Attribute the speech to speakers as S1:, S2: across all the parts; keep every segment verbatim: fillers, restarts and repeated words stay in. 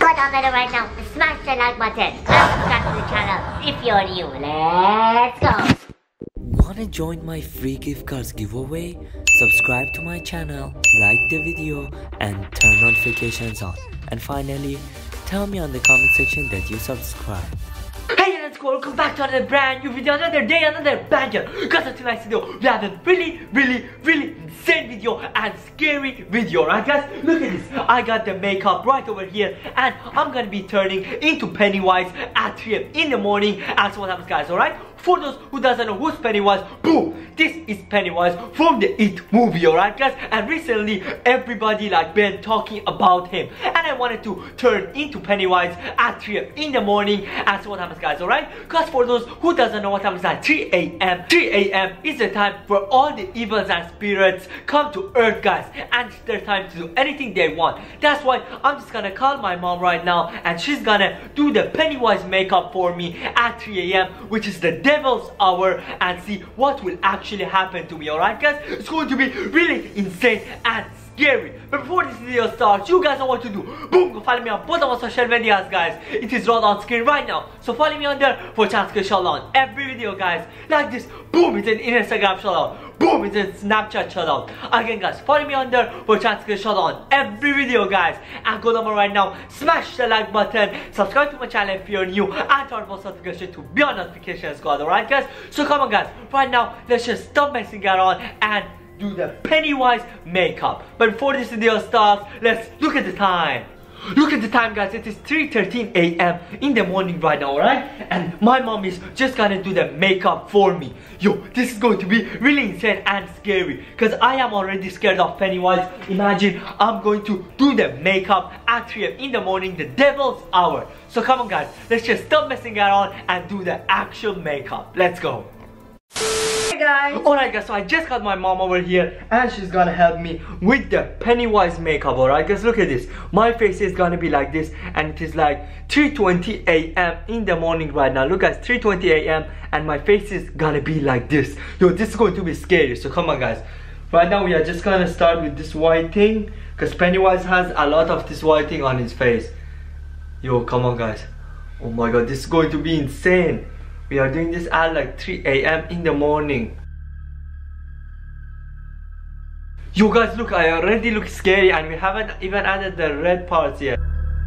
S1: go down there right now, smash the like button, and subscribe to the channel if you're new. Let's go!
S2: Wanna join my free gift cards giveaway? Subscribe to my channel, like the video, and turn notifications on. And finally, tell me on the comment section that you subscribe.
S3: Hey, let's go! Welcome back to another brand new video, another day, another banger. Guys, on tonight's video, we have a really, really, really insane video and scary video, right guys? Look at this. I got the makeup right over here, and I'm gonna be turning into Pennywise at three A M in the morning. And so what happens, guys, alright? For those who doesn't know who's Pennywise, boom! This is Pennywise from the It movie, alright guys? And recently, everybody like been talking about him. And I wanted to turn into Pennywise at three A M in the morning. And so what happens, guys, alright? Because for those who doesn't know what happens at three A M, three A M is the time where all the evils and spirits come to earth, guys. And it's their time to do anything they want. That's why I'm just gonna call my mom right now, and she's gonna do the Pennywise makeup for me at three A M, which is the devil's hour, and see what will actually happen to me, alright guys? It's going to be really insane and scary. But before this video starts, you guys know what to do. Boom, go follow me on both of our social medias, guys. It is right on screen right now, so follow me on there for a chance to get shout out on every video, guys. Like this, boom, it's an Instagram shout out, boom, it's a Snapchat shout out. Again, guys, follow me on there for a chance to get shout out on every video, guys. And go down right now, smash the like button, subscribe to my channel if you're new, and turn on post notifications to be on notification squad, alright guys? So come on, guys, right now let's just stop messing around and do the Pennywise makeup. But before this video starts, let's look at the time. Look at the time, guys. It is three thirteen A M in the morning right now, alright? And my mom is just gonna do the makeup for me. Yo, this is going to be really insane and scary, because I am already scared of Pennywise. Imagine I'm going to do the makeup at three A M in the morning, the devil's hour. So come on, guys, let's just stop messing around and do the actual makeup. Let's go. Hey guys! Alright guys, so I just got my mom over here, and she's gonna help me with the Pennywise makeup, alright guys? Look at this. My face is gonna be like this, and it is like three twenty A M in the morning right now. Look guys, three twenty A M and my face is gonna be like this. Yo, this is going to be scary, so come on guys. Right now we are just gonna start with this white thing, because Pennywise has a lot of this white thing on his face. Yo, come on guys. Oh my god, this is going to be insane. We are doing this at like three A M in the morning. You guys, look, I already look scary, and we haven't even added the red parts yet.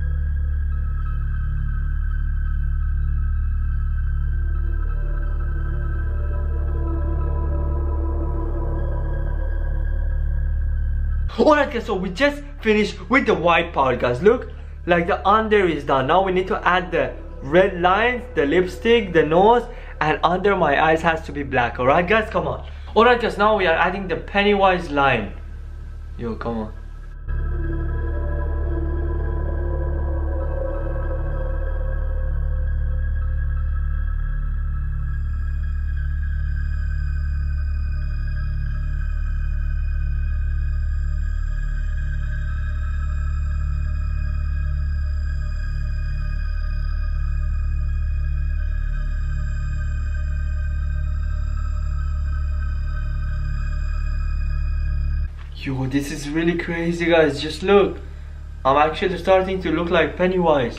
S3: Alright guys, so we just finished with the white part, guys. Look, like the under is done. Now we need to add the red lines, the lipstick, the nose, and under my eyes has to be black. Alright guys, come on. Alright guys, now we are adding the Pennywise line. Yo, come on. Yo, this is really crazy, guys. Just look. I'm actually starting to look like Pennywise.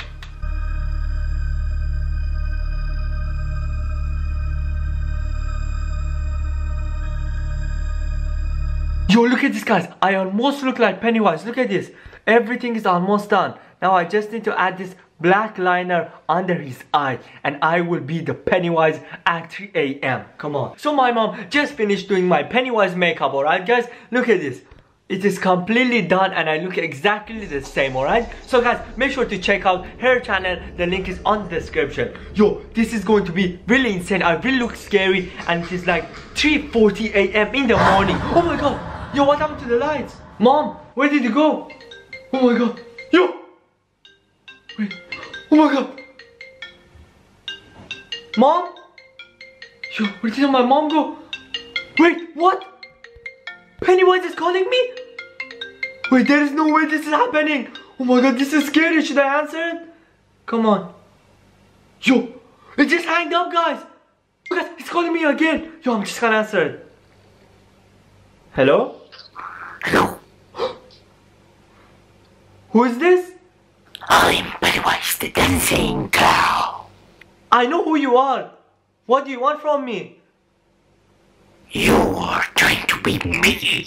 S3: Yo, look at this, guys. I almost look like Pennywise. Look at this. Everything is almost done. Now I just need to add this black liner under his eye, and I will be the Pennywise at three A M Come on. So my mom just finished doing my Pennywise makeup, alright guys? Look at this. It is completely done, and I look exactly the same, alright? So guys, make sure to check out her channel. The link is on the description. Yo, this is going to be really insane. I really look scary, and it is like three forty A M in the morning. Oh my god. Yo, what happened to the lights? Mom, where did you go? Oh my god. Yo. Wait. Oh my god. Mom? Yo, where did my mom go? Wait, what? Pennywise is calling me? Wait, there is no way this is happening. Oh my god, this is scary. Should I answer it? Come on. Yo, it just hanged up, guys. Guys, it's calling me again. Yo, I'm just gonna answer it. Hello?
S1: Hello.
S3: Who is this?
S1: I'm Pennywise. Pennywise the dancing clown.
S3: I know who you are. What do you want from me?
S1: You are trying to be me.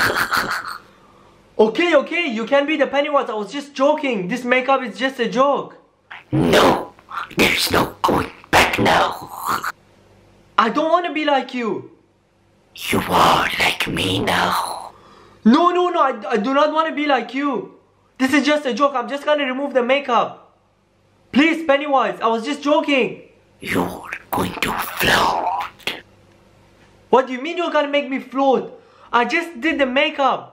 S3: Okay, okay, you can be the Pennywise. I was just joking. This makeup is just a joke.
S1: No, there's no going back now.
S3: I don't want to be like you.
S1: You are like me now.
S3: No, no, no, I, I do not want to be like you. This is just a joke. I'm just going to remove the makeup. Please, Pennywise, I was just joking.
S1: You're going to float.
S3: What do you mean you're going to make me float? I just did the makeup.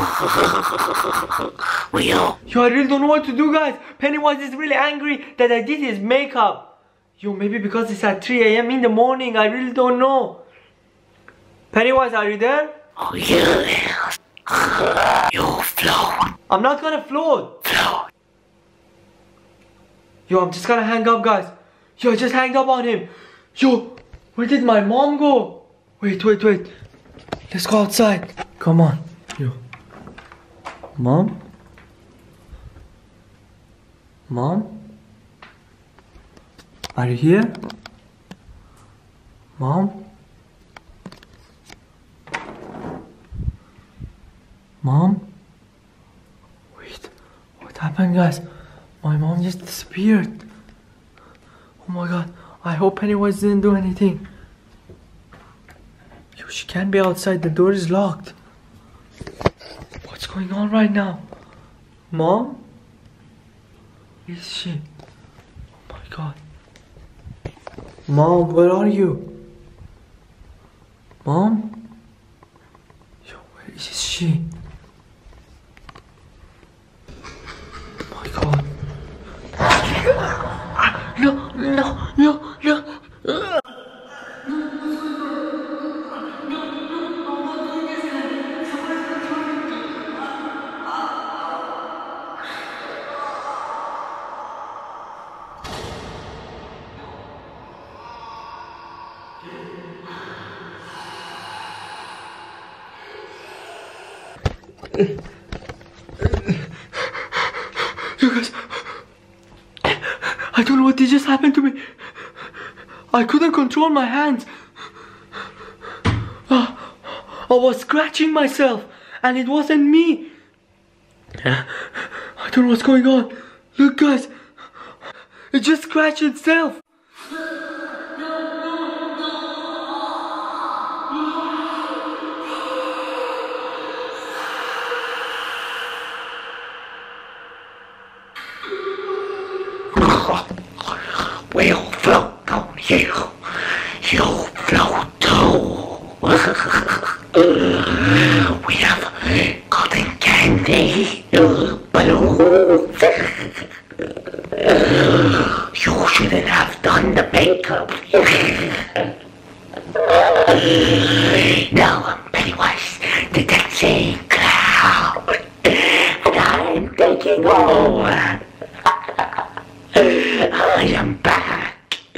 S1: Well,
S3: Yo, I really don't know what to do, guys. Pennywise is really angry that I did his makeup. Yo, maybe because it's at three A M in the morning. I really don't know. Pennywise, are you there?
S1: oh yes. You float.
S3: I'm not gonna float.
S1: Float.
S3: Yo, I'm just gonna hang up, guys. Yo, I just hanged up on him. Yo, where did my mom go? Wait, wait, wait. Let's go outside. Come on. Yo. Mom? Mom? Are you here? Mom? Mom? Wait, what happened, guys? My mom just disappeared. Oh my god, I hope Pennywise didn't do anything. Yo, she can't be outside, the door is locked. What's going on right now? Mom? Where is she? Oh my god. Mom, where are you? Mom? Yo, where is she? Oh my god. No, no, no, no. Uh. You guys, I don't know what just happened to me. I couldn't control my hands. Uh, I was scratching myself and it wasn't me. I don't know what's going on. Look, guys, it just scratched itself.
S1: We'll float on you. You'll float too. We have cotton candy, balloons. You shouldn't have done the makeup. Now I'm Pennywise, the dancing clown, and I'm taking over. I am back.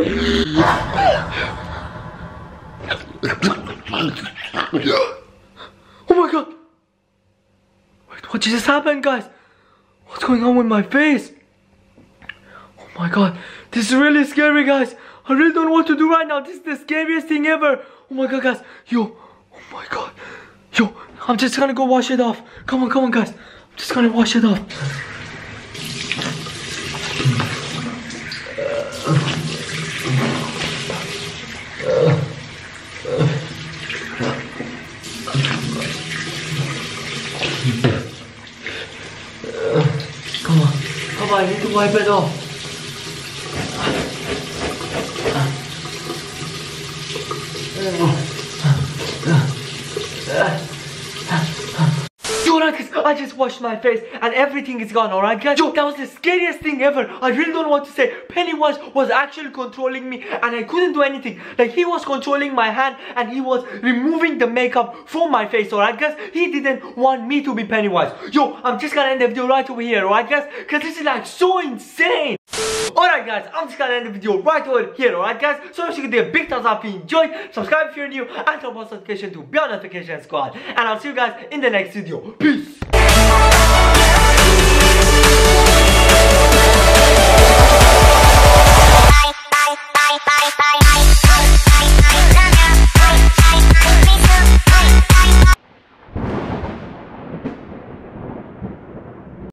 S3: Oh my god. Wait, what just happened, guys? What's going on with my face? Oh my god, this is really scary, guys. I really don't know what to do right now. This is the scariest thing ever. Oh my god, guys. Yo, oh my god. Yo, I'm just gonna go wash it off. Come on, come on, guys. I'm just gonna wash it off. Come on, come on, I need to wipe it off. Yo, alright guys, I just washed my face and everything is gone, alright guys? Yo, that was the scariest thing ever. I really don't know what to say. Pennywise was actually controlling me and I couldn't do anything. Like, he was controlling my hand and he was removing the makeup from my face, alright guys? He didn't want me to be Pennywise. Yo, I'm just gonna end the video right over here, alright guys? Because this is like so insane. Alright guys, I'm just gonna end the video right over here, alright guys? So if you could do a big thumbs up if you enjoyed, subscribe if you're new, and turn on notification to be on notification squad. And I'll see you guys in the next video. Peace!